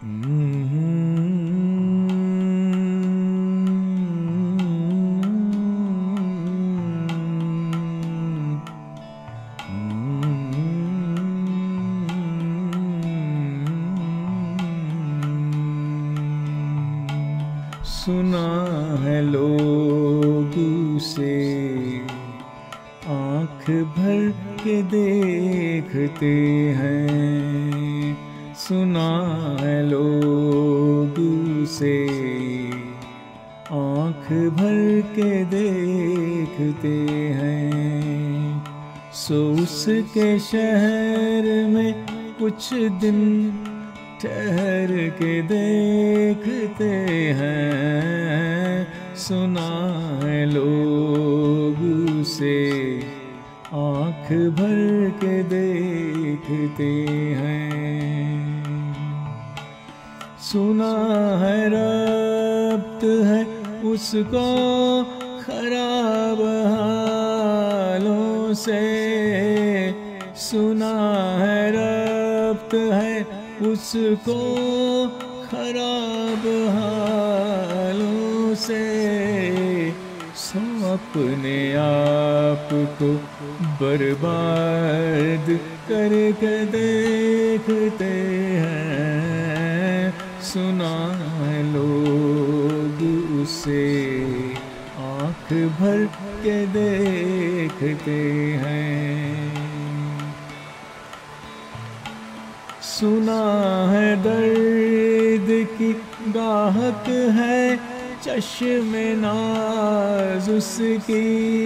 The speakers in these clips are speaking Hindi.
सुना है लोग उसे आँख भर के देखते हैं। सुना है लोग उसे आँख भर के देखते हैं। सो उसके शहर में कुछ दिन ठहर के देखते हैं। सुना है लोग उसे आँख भर के देखते हैं। सुना है रब्त है उसको खराब हालों से। सुना है रब्त है उसको खराब हालों से। सो अपने आप को बर्बाद करके देखते हैं। सुना है लोग उसे आँख भर के देखते हैं। सुना है दर्द की गाहक है चश्मे नाज उसकी।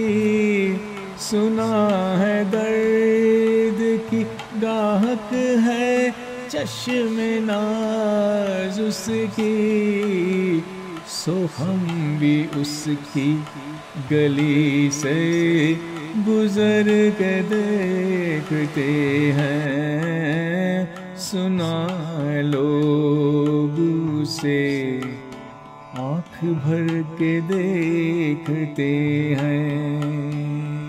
सुना है दर्द की गाहक है चश्मे नाज उसकी। सो हम भी उसकी गली से गुजर के देखते हैं। सुना है लोग उसे आँख भर के देखते हैं।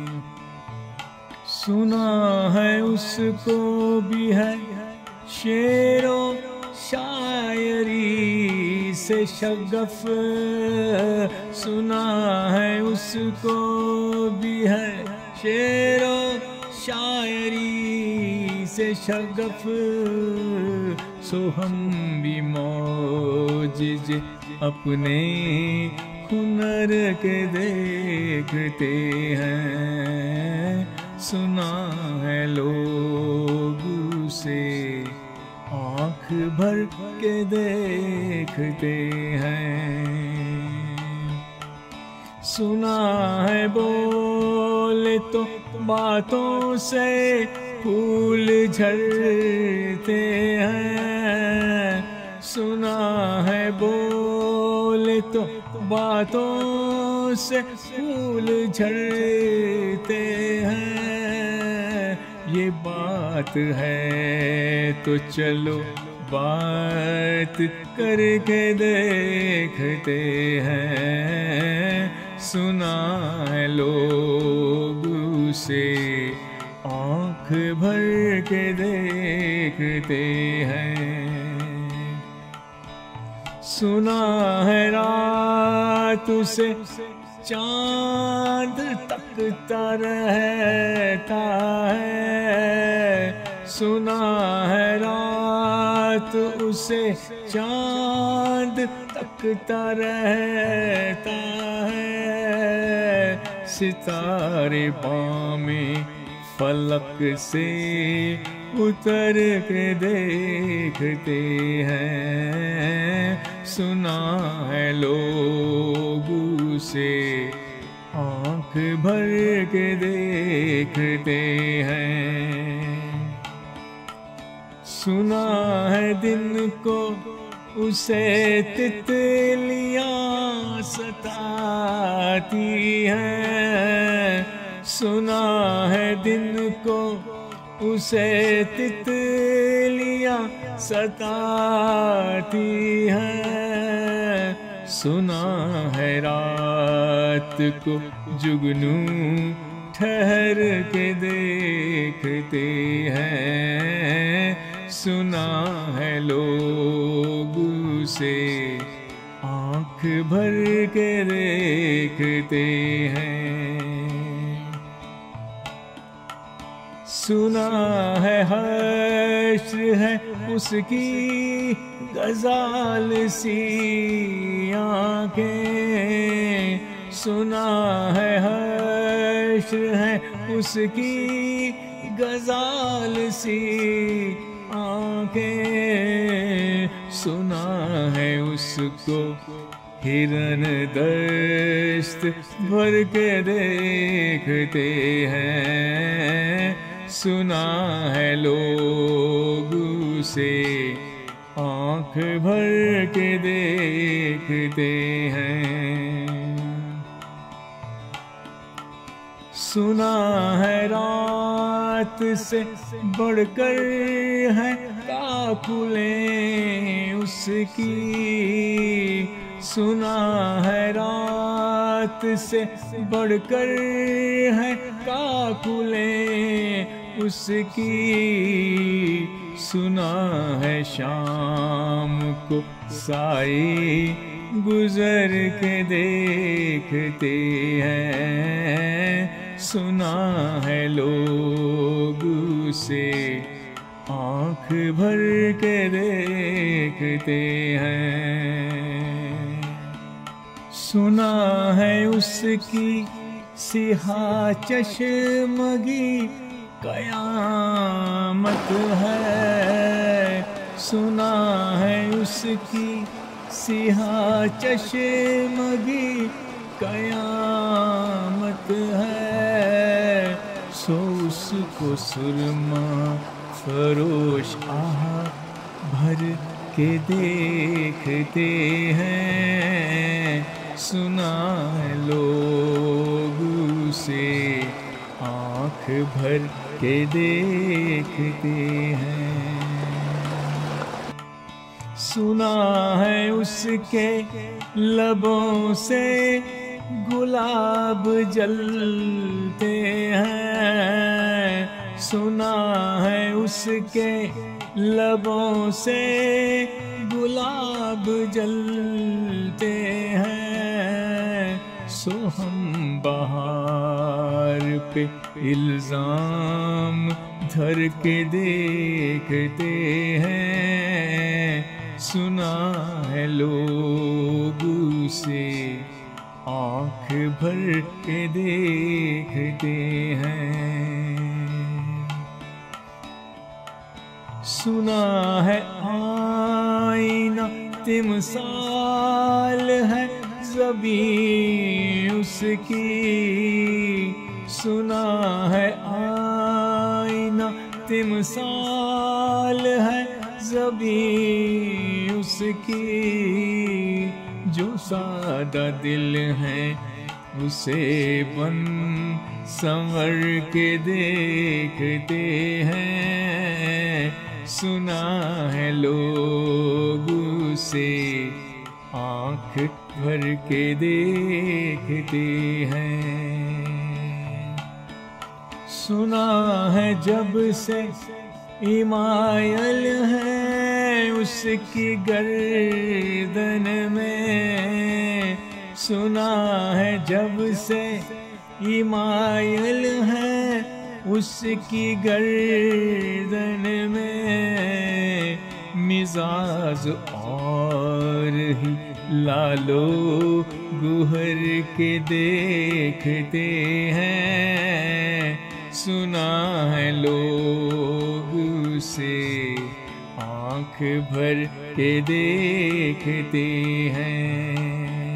सुना है उसको भी है शेरो शायरी से शगफ। सुना है उसको भी है शेरो शायरी से शगफ। सो हम भी मौजिज अपने हुनर के देखते हैं। सुना है लोग उसे आँख भर के देखते हैं। सुना है बोले तो बातों से फूल झड़ते हैं। सुना है बोले तो बातों से फूल झड़ते हैं। ये बात है तो चलो बात करके देखते हैं। सुना है लोग उसे आँख भर के देखते हैं। सुना है रात उसे चांद तकता रहता है। सुना है रात उसे चांद तकता रहता है। सितारे बामे फलक से उतर के देखते हैं। सुना है लोग उसे आँख भर के देखते हैं। सुना है दिन को उसे तितलियाँ सताती हैं। सुना है दिन को उसे तितलियाँ सताती हैं। सुना है रात को जुगनू ठहर के देखते हैं। सुना है लोग उसे आँख भर के देखते हैं। सुना है हर्ष है उसकी गजाल सी आँखें, सुना है हर्ष है उसकी गजाल सी आँखें, सुना है उसको हिरन दस्त भर के देखते हैं। सुना है लोग उसे आँख भर के देखते हैं। सुना है रात से बढ़कर है काकुलें उसकी, सुना है रात से बढ़कर है काकुलें उसकी, सुना है शाम को साई गुजर के देखते हैं। सुना है लोग उसे आँख भर के देखते हैं। सुना है उसकी सिहा चश्मगी कयामत है, सुना है उसकी सिहा चश्मगी कयामत है। सो उसको सुरमा फरोश आह भर के देखते हैं। सुना है लोग उसे आँख भर के देखते हैं। सुना है उसके लबों से गुलाब जलते हैं, सुना है उसके लबों से गुलाब जलते हैं। सो हम बहार पे इल्जाम धर के देखते हैं। सुना है लोग उसे आँख भर के देखते हैं। सुना है आईना तिमसाल है ज़बी उसकी, सुना है आईना तिमसाल है ज़बी उसकी। जो सादा दिल है उसे बन संवर के देखते हैं। सुना है लोग उसे आँख भर के देखते हैं। सुना है जब से इमायल है उसकी गर्दन में, सुना है जब से इमायल है उसकी गर्दन में। मिजाज और ही लालो गुहर के देखते हैं। सुना है लोग उसे आँख भर के देखते हैं।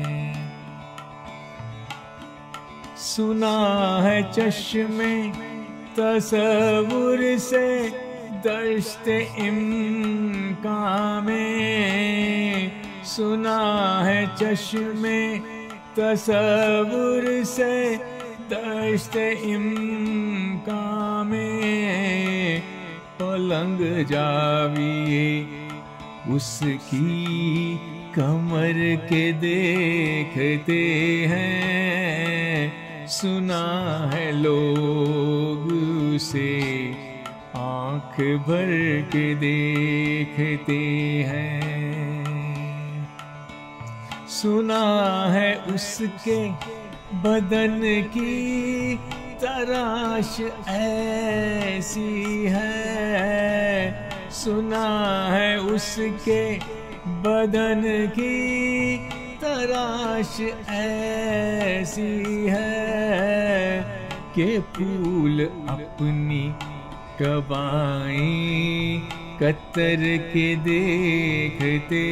सुना है चश्मे तसव्वुर से दश्ते इम्कान में, सुना है चश्मे तसव्वुर से दश्ते इम्कान में। पलंग जाविए उसकी कमर के देखते हैं। सुना है लोग उसे आँख भर के देखते हैं। सुना है उसके बदन की तराश ऐसी है, सुना है उसके बदन की तराश ऐसी है कि फूल अपनी कबाएं कतर के देखते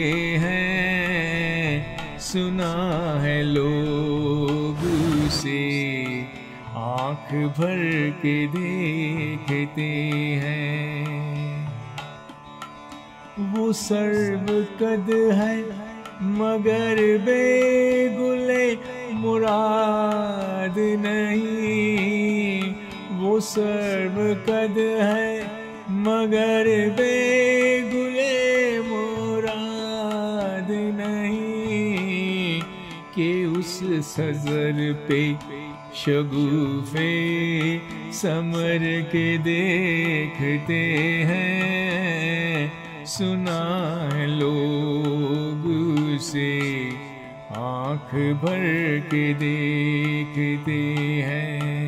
हैं। सुना है लोग उसे आँख भर के देखते हैं। वो सर्वकद है मगर बेगुले मुराद नहीं, वो सर्वकद है मगर बेगुले मुराद नहीं, कि उस सजर पे शगुफे समर के देखते हैं। सुना है लोग उसे आँख भर के देखते हैं।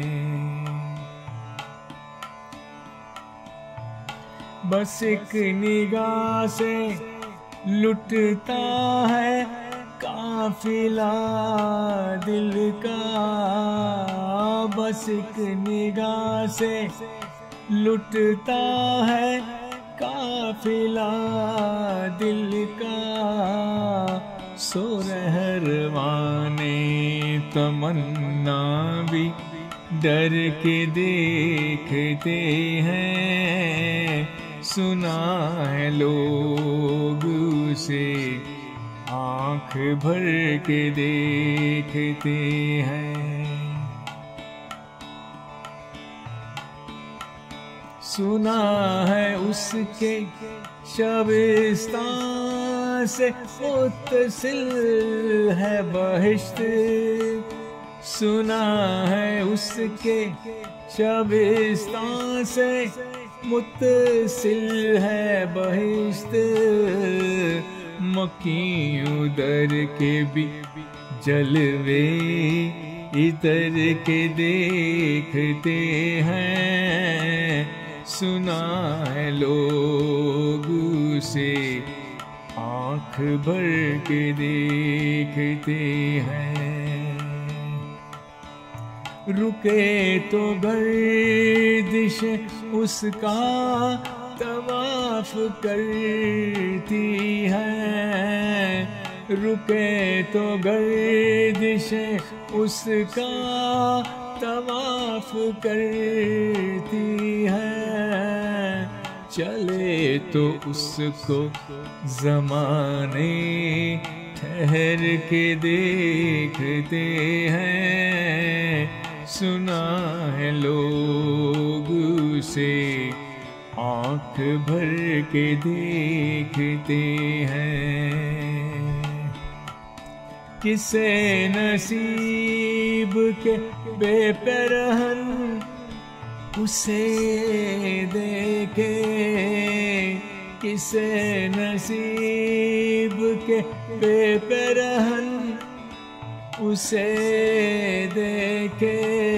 बस एक निगाह से लुटता है काफिला दिल का, बस एक निगाह से लुटता है काफिला दिल का। सो रहरवाने तमन्ना भी डर के देखते हैं। सुना है लोग उसे आँख भर के देखते हैं। सुना है उसके शबिस्तान से मुत्तसिल है बहिश्त, सुना है उसके शबिस्तान से मुत्तसिल है बहिश्त। मक्खियों दर के भी जलवे इधर के देखते हैं। सुना है लोग उसे आँख भर के देखते हैं। रुके तो गर्दिश उसका तवाफ करती है, रुके तो गर्दिश उसका तवाफ करती है। चले तो उसको ज़माने ठहर के देखते हैं। सुना है लोग उसे आँख भर के देखते हैं। किसे नसीब के बेपरहन उसे देखे, किसे नसीब के बेपरहन उसे देखे।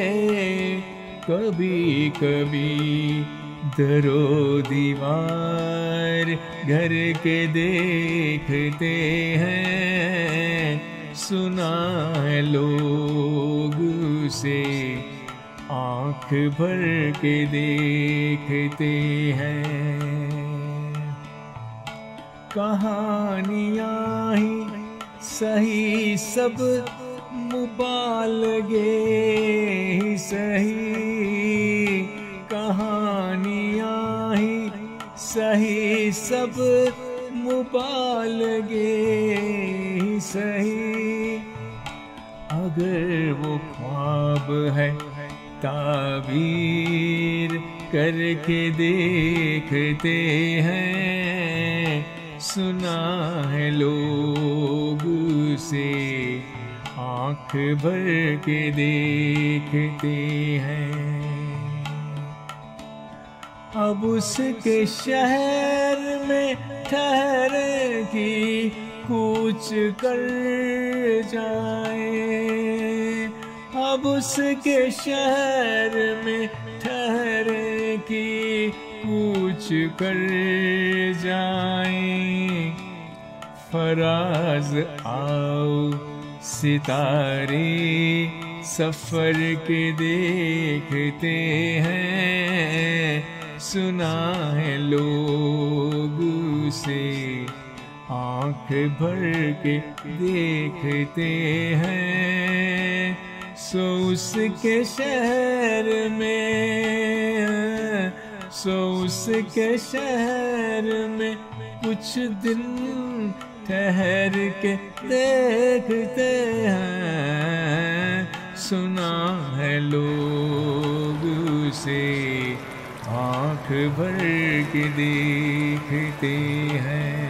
कभी कभी दरो दीवार घर के देखते हैं। सुना है लोग उसे आँख भर के देखते हैं। कहानियाँ ही सही सब मुबालगे ही सही, कहानियाँ ही सही सब मुबालगे ही सही। अगर वो ख्वाब है ताबीर करके देखते हैं। सुना है लोग उसे आँख भर के देखते हैं। अब उसके शहर में ठहर की कूच कर जाए। अब उसके शहर में ठहर की कूच कर जाए। फराज आओ सितारे सफर के देखते हैं, सुना है लोग उसे आंख भर के देखते हैं। सो उसके शहर में, सो उसके शहर में कुछ दिन ठहर के देखते हैं, सुना है लोग उसे आंख भर के देखते हैं।